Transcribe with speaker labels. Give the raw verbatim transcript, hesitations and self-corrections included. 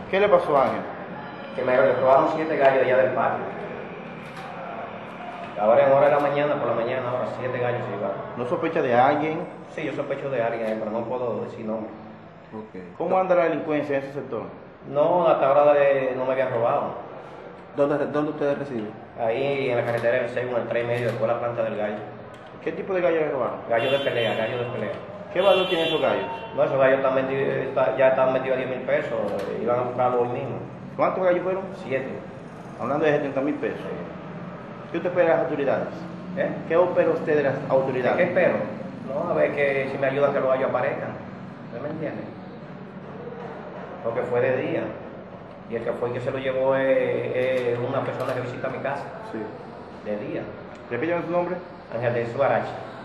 Speaker 1: ¿Qué le pasó a Ángel?
Speaker 2: Que me robaron siete gallos allá del patio. Ahora en hora de la mañana, por la mañana, ahora siete gallos se llevaron.
Speaker 1: ¿No sospecha de alguien?
Speaker 2: Sí, yo sospecho de alguien, pero no puedo decir nombre.
Speaker 1: Okay. ¿Cómo anda la delincuencia en ese sector?
Speaker 2: No, hasta ahora de, no me habían robado.
Speaker 3: ¿Dónde, dónde ustedes residen?
Speaker 2: Ahí en la carretera del seis, en el tres y medio, después de la planta del gallo.
Speaker 1: ¿Qué tipo de gallo le robaron?
Speaker 2: Gallo de pelea, gallo de pelea.
Speaker 1: ¿Qué valor tienen esos gallos?
Speaker 2: No, esos gallos están metidos, está- ya están metidos a diez mil pesos, eh, iban a buscarlo hoy mismo.
Speaker 1: ¿Cuántos gallos fueron?
Speaker 2: Siete.
Speaker 1: Hablando de setenta mil pesos. ¿Qué usted espera de las autoridades?
Speaker 2: ¿Eh?
Speaker 1: ¿Qué espera usted de las
Speaker 2: ¿Qué
Speaker 1: autoridades?
Speaker 2: espero? No, a ver que si me ayudan que los gallos aparezcan. ¿Usted me entiende? Porque fue de día. Y el que fue el que se lo llevó es, es una persona que visita mi casa.
Speaker 1: Sí.
Speaker 2: De día.
Speaker 1: ¿Repítame su nombre?
Speaker 2: Ángel de Suarache.